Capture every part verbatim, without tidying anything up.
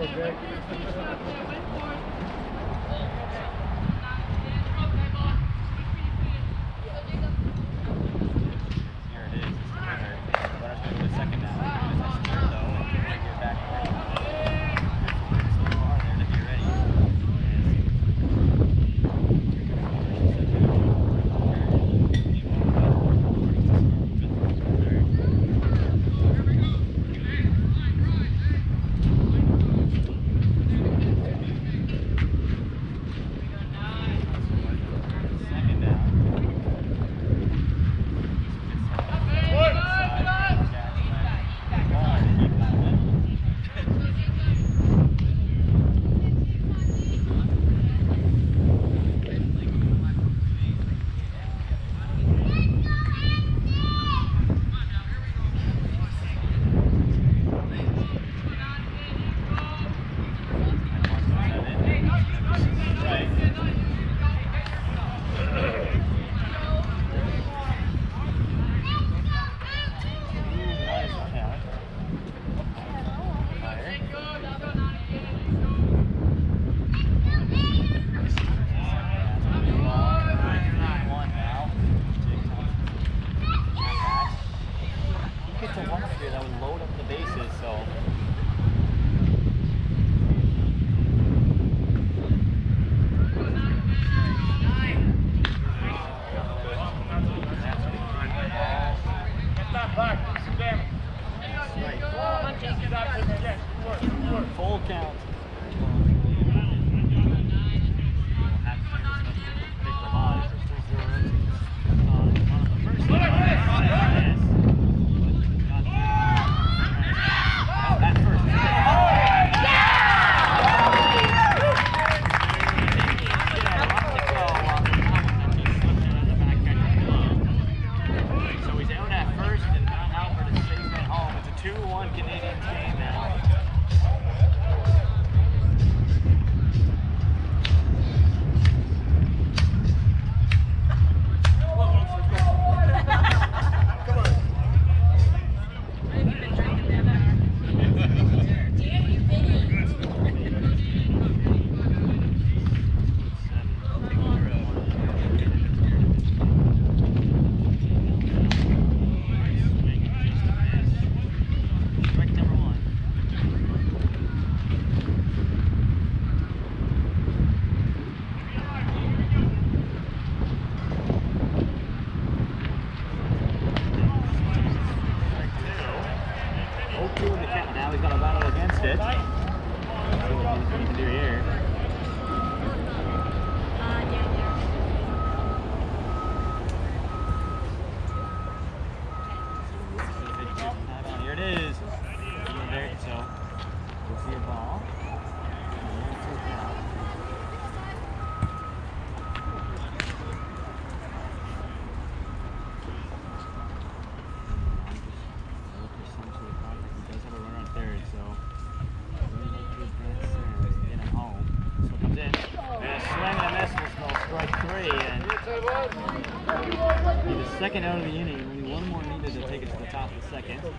Second out of the inning, only one more needed to take it to the top of the second. All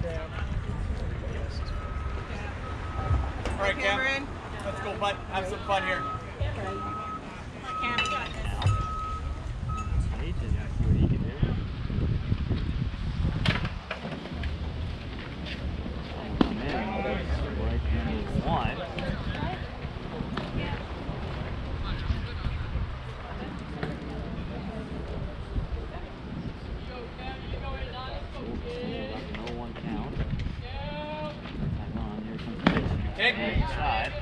right, Cameron, let's go, bud. Have some fun here. Now, see what he can do. Come in, strike number one. Inside.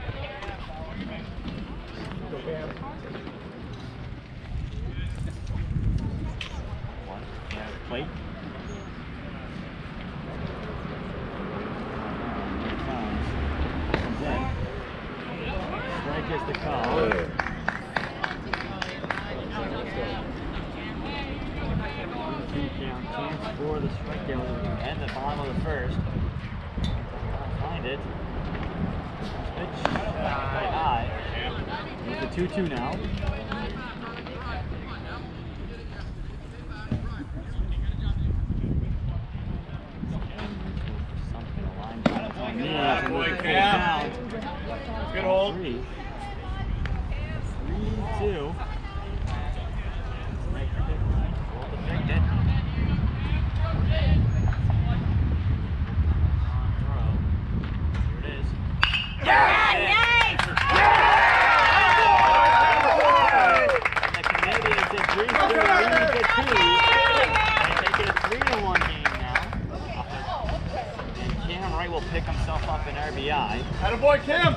One, yeah, plate. Here it comes. Comes in. Strike is the call. Two count chance for the strikeout and the bottom of the first. Find it. Pitch very high. With the two two now. Something, a line drive on me. Yeah, boy, count. Good hold. Three. Three, two. We'll defend it. Here it is. Yeah! Yay! And the Canadians at three two lead to two. They take it a three to one game now. And Cam Wright will pick himself up in R B I. Attaboy, Kim!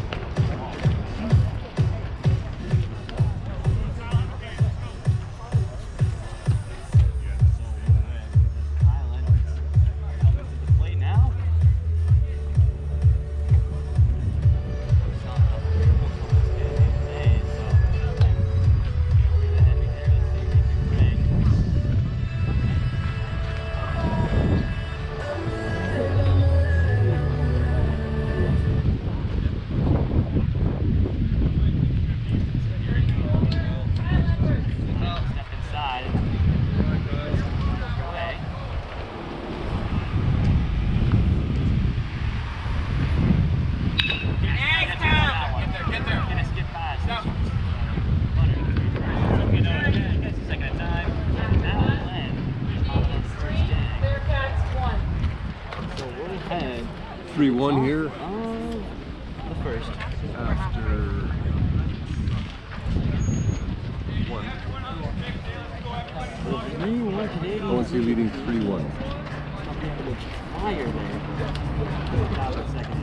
three one here. Uh, the first. After one. three one Canadians. I want to see leading three one. Fire there. Top of the second.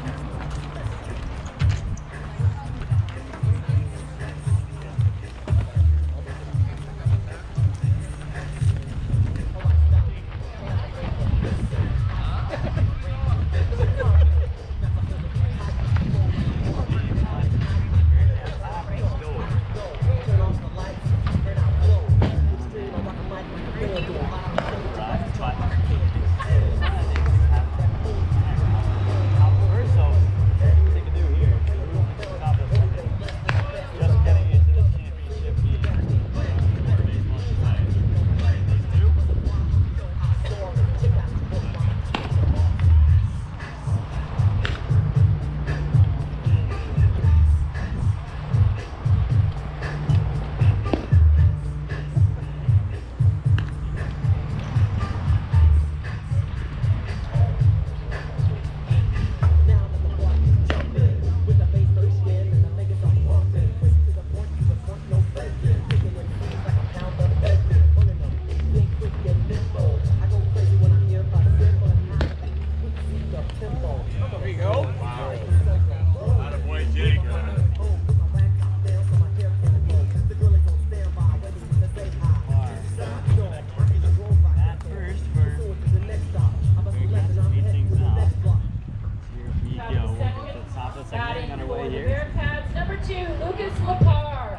Bearcats, number two, Lucas Lepar.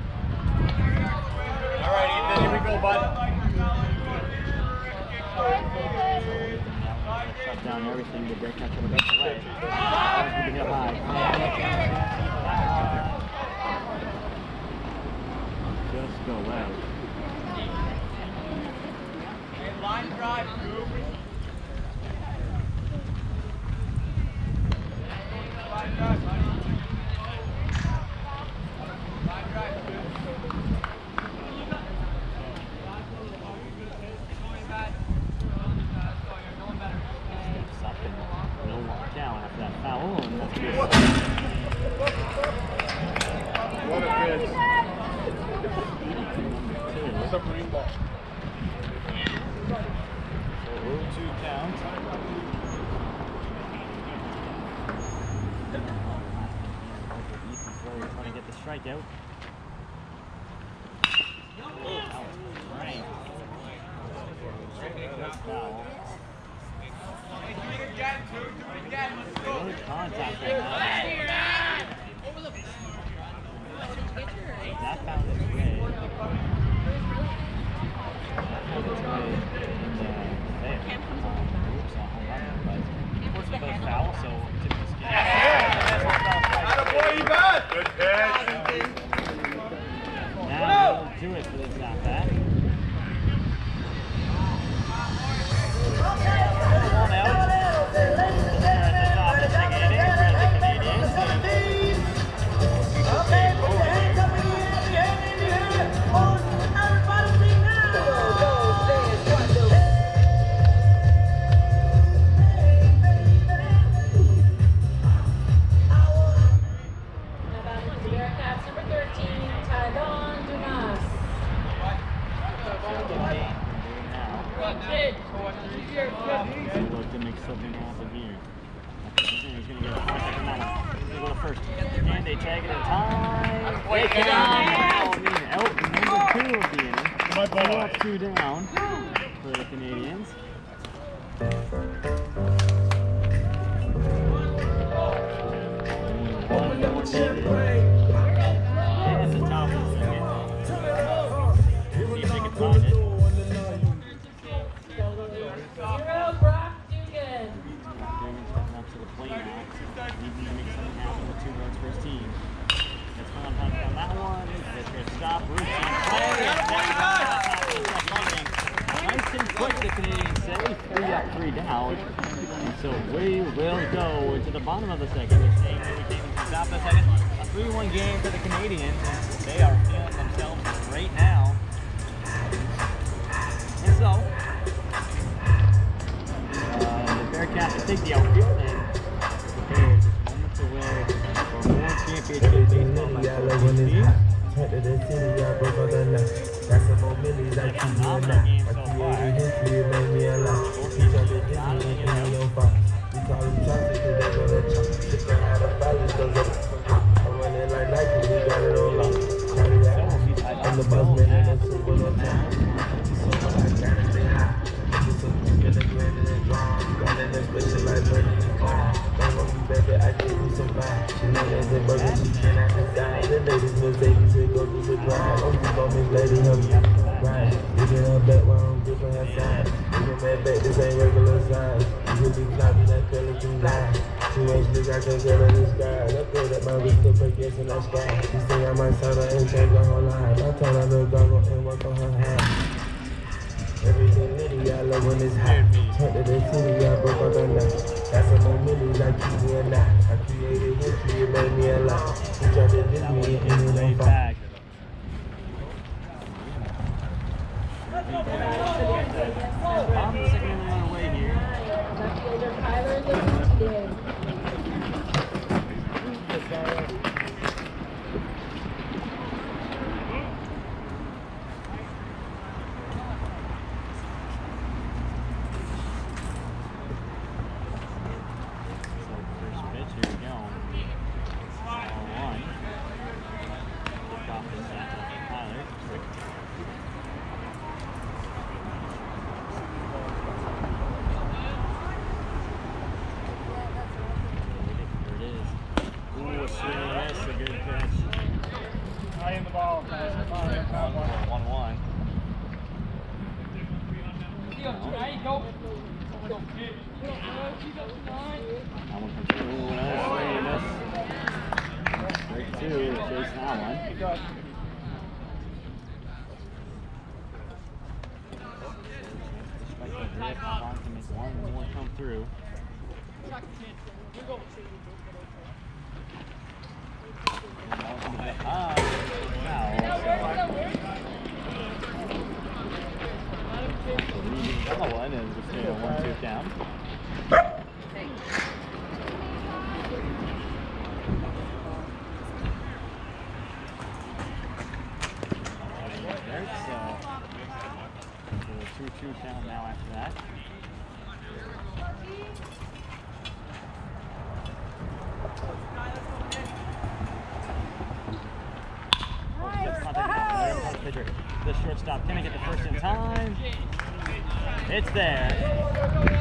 All right, Ethan, here we go, bud. Shut down everything. The Bearcats are the best way. Keeping it high. Just go out. Line drive, Line drive, buddy. Line drive, Something. No walk down after that foul. And that's good. What a pitch. Submarine ball. So oh two count. Ethan's really trying to get the strikeout. Right. Foul. Good contact right now. That found its way. That found its way in the there. Um, oops, on home run, but of course it goes foul, so tip this game. Attaboy, you bet! Good pitch. to make something happen here. He's going to get a point on that one. He's going to go to first. And they tag it in time. They can out. Number two will be in it. Two up, two down for the Canadians. One more shot. It's a tough one. See if they can find it. Stop, nice and quick, the Canadians say. Three up, three down. And so we will go to the bottom of the second. They're saying we can stop the second. A three one game for the Canadians. They are feeling themselves right now. And so, uh, the Bearcats will take the outfield and prepare just moments away for more championship baseball by fourteen teams. Head to the city, I broke out the night. Got some more millies, I keep you a night. I created history, it made me a lot. He tried to hit me and give me your box. We call him chocolate, cause they go to chop. Shit, I had a balance, cause I run it like Nike, we got it all up. I'm the boss man, and that's super on top. So I gotta stay high. Just so you get a grand in the drum. Got in the special like money. Don't want me, baby, I give you some vibe. She know there's a burger, she cannot decide. The ladies mistakes, they go through the drive. Oh, you gon' miss lady, help me ride. We get her back while I'm gripping her side. We get that back, this ain't regular size. You be cloudy like Pelican line. Too much nigga, I can't get her disguise. I feel that my wrist up against in that sky. She say I might sign her and change her whole life. I told her to go and work on her head. Everything litty, I love when it's hot. Turn to the city, I broke out the night. Got some more millies, I keep me a knot. I created history, it made me a lot. He tried to diss me and it ain't back. I'm the second one away here. one one. Straight two, chase that one. To make one more come through. Ah, wow. One is just stay one, two down. So, two, two down now after that. The shortstop, can I get the first in time? It's there.